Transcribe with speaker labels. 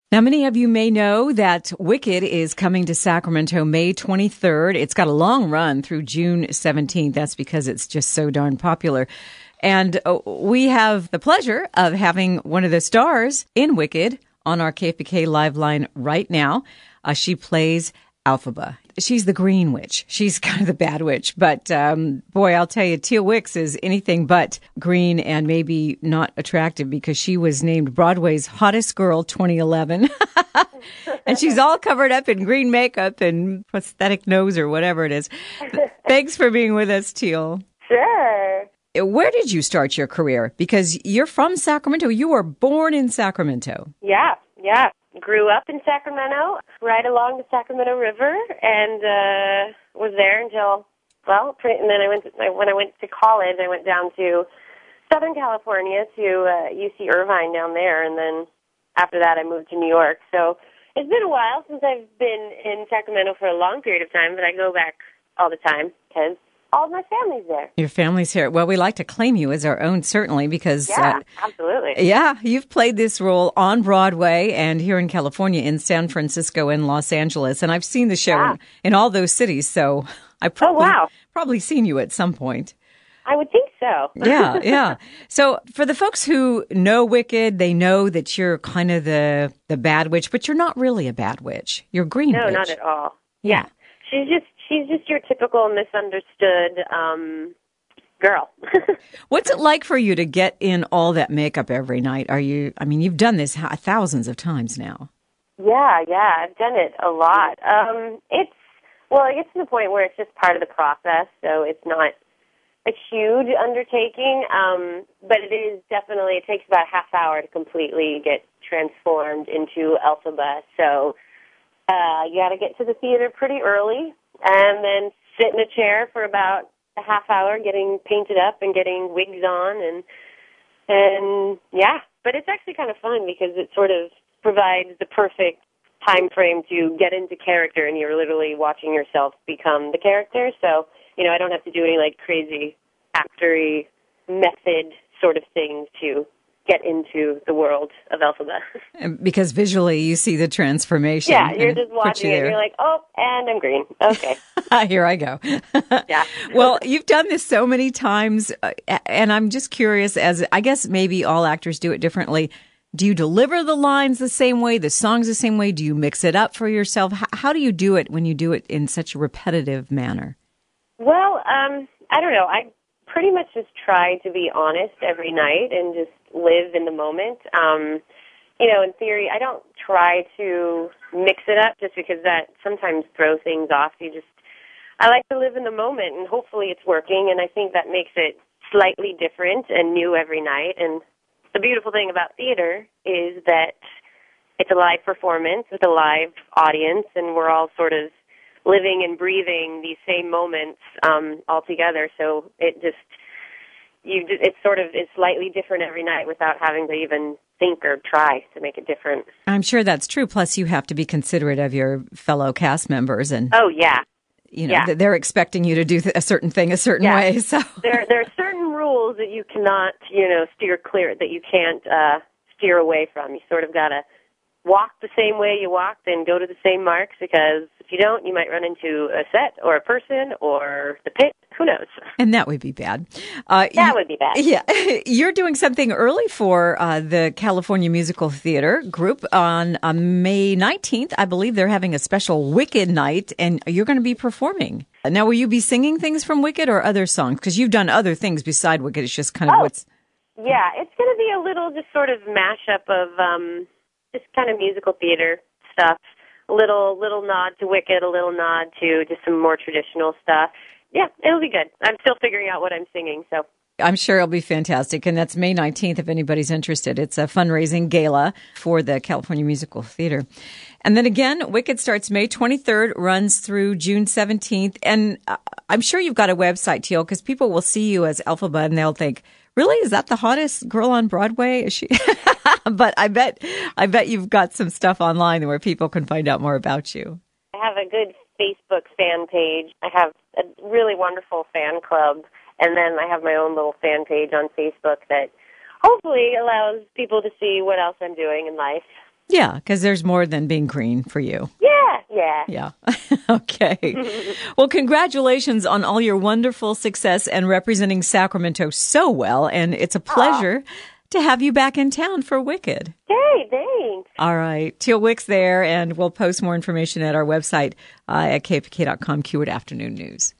Speaker 1: Now, many of you may know that Wicked is coming to Sacramento May 23rd. It's got a long run through June 17th. That's because it's just so darn popular. And we have the pleasure of having one of the stars in Wicked on our KFBK Live line right now. She plays Elphaba. She's the green witch. She's kind of the bad witch. But boy, I'll tell you, Teal Wicks is anything but green and maybe not attractive because she was named Broadway's Hottest Girl 2011. And she's all covered up in green makeup and prosthetic nose or whatever it is. Thanks for being with us, Teal.
Speaker 2: Sure.
Speaker 1: Where did you start your career? Because you're from Sacramento. You were born in Sacramento.
Speaker 2: Yeah. Grew up in Sacramento, right along the Sacramento River, and was there until, and then when I went to college, I went down to Southern California to UC Irvine down there, and then after that I moved to New York. So it's been a while since I've been in Sacramento for a long period of time, but I go back all the time because all of my family's there.
Speaker 1: Your family's here. Well, we like to claim you as our own, certainly, because...
Speaker 2: Yeah, absolutely.
Speaker 1: Yeah, you've played this role on Broadway and here in California, in San Francisco and Los Angeles. And I've seen the show in all those cities, so I've probably seen you at some point.
Speaker 2: I would think so.
Speaker 1: Yeah. So for the folks who know Wicked, they know that you're kind of the bad witch, but you're not really a bad witch. You're a green witch.
Speaker 2: No, not at all.
Speaker 1: Yeah.
Speaker 2: She's just your typical misunderstood girl.
Speaker 1: What's it like for you to get in all that makeup every night? You've done this thousands of times now.
Speaker 2: Yeah, I've done it a lot. It gets to the point where it's just part of the process, so it's not a huge undertaking, but it takes about a half hour to completely get transformed into Elphaba, so you got to get to the theater pretty early and then sit in a chair for about a half hour getting painted up and getting wigs on and but it's actually kind of fun because it sort of provides the perfect time frame to get into character, and you're literally watching yourself become the character. So, I don't have to do any crazy actory method sort of thing to get into the world of Elphaba.
Speaker 1: Because visually you see the transformation.
Speaker 2: Yeah, you're just watching it and you're like, oh, and I'm green. Okay.
Speaker 1: Here I go.
Speaker 2: Yeah.
Speaker 1: Well, you've done this so many times, and I'm just curious, as I guess maybe all actors do it differently. Do you deliver the lines the same way, the songs the same way? Do you mix it up for yourself? How do you do it when you do it in such a repetitive manner?
Speaker 2: Well, I don't know. I pretty much just try to be honest every night and just live in the moment. In theory, I don't try to mix it up just because that sometimes throws things off. I like to live in the moment, and hopefully it's working, and I think that makes it slightly different and new every night. And the beautiful thing about theater is that it's a live performance with a live audience, and we're all sort of living and breathing these same moments all together. So it's slightly different every night without having to even think or try to make it different.
Speaker 1: I'm sure that's true. Plus, you have to be considerate of your fellow cast members, and they're expecting you to do a certain thing a certain way. So
Speaker 2: there are certain rules that you cannot steer clear, that you can't steer away from. You sort of got to walk the same way you walked and go to the same marks, because if you don't, you might run into a set or a person or the pit. Who knows?
Speaker 1: And that would be bad.
Speaker 2: That would be bad.
Speaker 1: Yeah. You're doing something early for the California Musical Theater group on May 19th. I believe they're having a special Wicked night, and you're going to be performing. Now, will you be singing things from Wicked or other songs? Because you've done other things beside Wicked. It's just kind of what's...
Speaker 2: Yeah, it's going to be a little just sort of mashup of just kind of musical theater stuff. A little nod to Wicked, a little nod to just some more traditional stuff. Yeah, it'll be good. I'm still figuring out what I'm singing, so.
Speaker 1: I'm sure it'll be fantastic. And that's May 19th if anybody's interested. It's a fundraising gala for the California Musical Theater. And then again, Wicked starts May 23rd, runs through June 17th. And I'm sure you've got a website, Teal, because people will see you as Elphaba and they'll think, really? Is that the hottest girl on Broadway? Is she? But I bet you've got some stuff online where people can find out more about you.
Speaker 2: I have a good Facebook fan page. I have a really wonderful fan club, and then I have my own little fan page on Facebook that hopefully allows people to see what else I'm doing in life.
Speaker 1: Yeah, because there's more than being green for you.
Speaker 2: Yeah.
Speaker 1: Yeah. Okay. Well, congratulations on all your wonderful success and representing Sacramento so well. And it's a pleasure to have you back in town for Wicked.
Speaker 2: Okay, thanks.
Speaker 1: All right. Teal Wicks there, and we'll post more information at our website at kfk.com, Keyword Afternoon News.